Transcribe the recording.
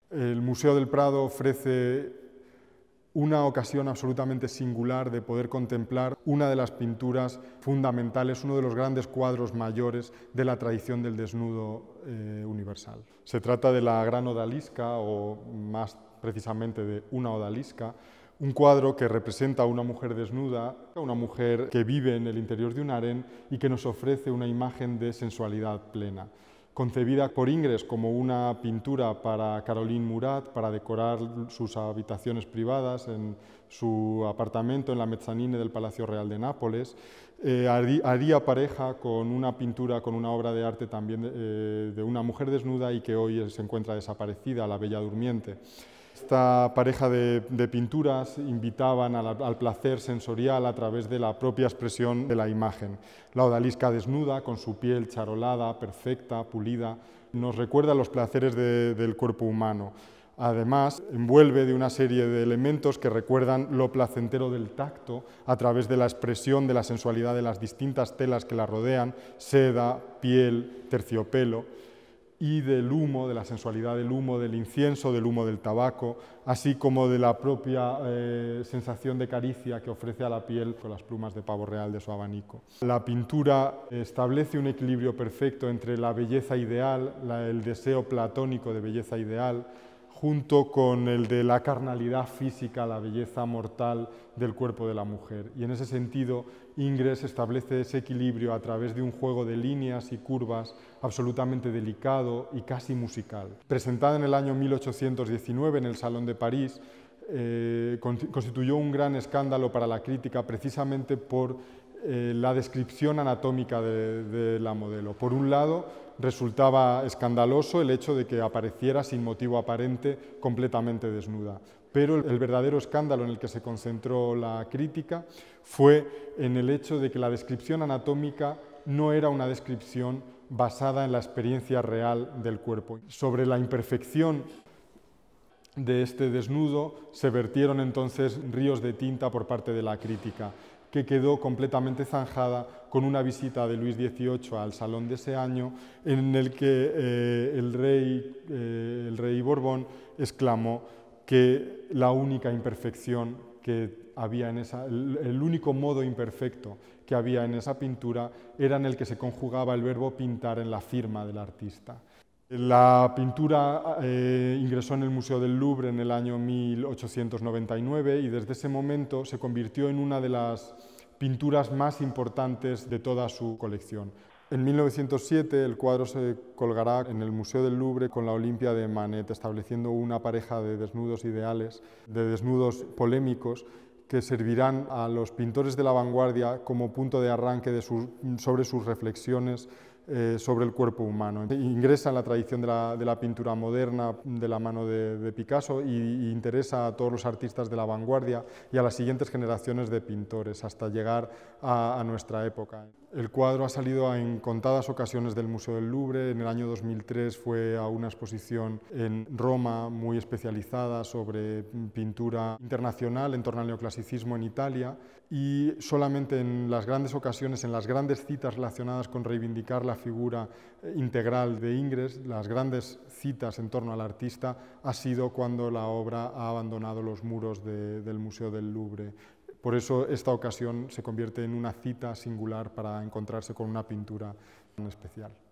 El Museo del Prado ofrece una ocasión absolutamente singular de poder contemplar una de las pinturas fundamentales, uno de los grandes cuadros mayores de la tradición del desnudo universal. Se trata de la Gran Odalisca, o más precisamente de una odalisca, un cuadro que representa a una mujer desnuda, una mujer que vive en el interior de un harén y que nos ofrece una imagen de sensualidad plena. Concebida por Ingres como una pintura para Caroline Murat, para decorar sus habitaciones privadas en su apartamento en la mezzanine del Palacio Real de Nápoles, haría pareja con una pintura, con una obra de arte también de una mujer desnuda y que hoy se encuentra desaparecida, La Bella Durmiente. Esta pareja de pinturas invitaban al placer sensorial a través de la propia expresión de la imagen. La odalisca desnuda, con su piel charolada, perfecta, pulida, nos recuerda los placeres del cuerpo humano. Además, envuelve de una serie de elementos que recuerdan lo placentero del tacto a través de la expresión de la sensualidad de las distintas telas que la rodean, seda, piel, terciopelo, y del humo, de la sensualidad del humo, del incienso, del humo del tabaco, así como de la propia sensación de caricia que ofrece a la piel con las plumas de pavo real de su abanico. La pintura establece un equilibrio perfecto entre la belleza ideal, el deseo platónico de belleza ideal, junto con el de la carnalidad física, la belleza mortal del cuerpo de la mujer. Y en ese sentido, Ingres establece ese equilibrio a través de un juego de líneas y curvas absolutamente delicado y casi musical. Presentada en el año 1819 en el Salón de París, constituyó un gran escándalo para la crítica precisamente por la descripción anatómica de la modelo. Por un lado, resultaba escandaloso el hecho de que apareciera sin motivo aparente completamente desnuda. Pero el verdadero escándalo en el que se concentró la crítica fue en el hecho de que la descripción anatómica no era una descripción basada en la experiencia real del cuerpo. Sobre la imperfección de este desnudo se vertieron entonces ríos de tinta por parte de la crítica, que quedó completamente zanjada con una visita de Luis XVIII al Salón de ese año, en el que el rey Borbón exclamó que la única imperfección que había en el único modo imperfecto que había en esa pintura era en el que se conjugaba el verbo pintar en la firma del artista. La pintura ingresó en el Museo del Louvre en el año 1899 y desde ese momento se convirtió en una de las pinturas más importantes de toda su colección. En 1907 el cuadro se colgará en el Museo del Louvre con la Olimpia de Manet, estableciendo una pareja de desnudos ideales, de desnudos polémicos, que servirán a los pintores de la vanguardia como punto de arranque sobre sus reflexiones sobre el cuerpo humano. Ingresa en la tradición de la pintura moderna de la mano de Picasso y interesa a todos los artistas de la vanguardia y a las siguientes generaciones de pintores hasta llegar a nuestra época. El cuadro ha salido en contadas ocasiones del Museo del Louvre. En el año 2003 fue a una exposición en Roma muy especializada sobre pintura internacional en torno al neoclasicismo en Italia, y solamente en las grandes ocasiones, en las grandes citas relacionadas con reivindicar la figura integral de Ingres, las grandes citas en torno al artista, ha sido cuando la obra ha abandonado los muros del Museo del Louvre. Por eso esta ocasión se convierte en una cita singular para encontrarse con una pintura especial.